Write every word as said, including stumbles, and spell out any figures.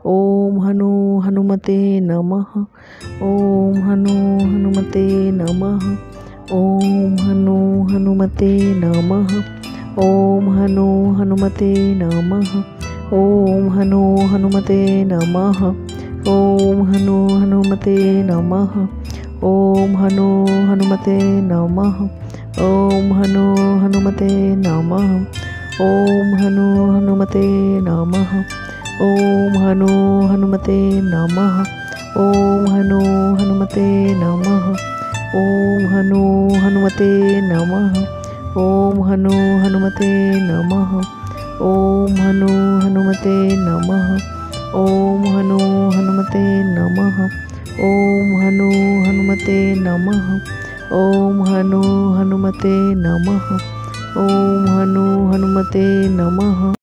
ओम हनु हनुमते नमः। ओम हनु हनुमते नमः। ओम हनु हनुमते नमः। ओम हनु हनुमते नमः। ओम हनु हनुमते नमः। ओम हनु हनुमते नमः। ओम हनु हनुमते नमः। ओम हनु हनुमते नमः। ओम हनु हनुमते नमः। ओम हनु हनुमते नमः। ओम हनु हनुमते नमः। ओम हनु हनुमते नमः। ओम हनु हनुमते नमः। ओम हनु हनुमते नमः। ओम हनु हनुमते नमः। ओम हनु हनुमते नमः। ओम हनु हनुमते नमः। ओम हनु हनुमते नमः।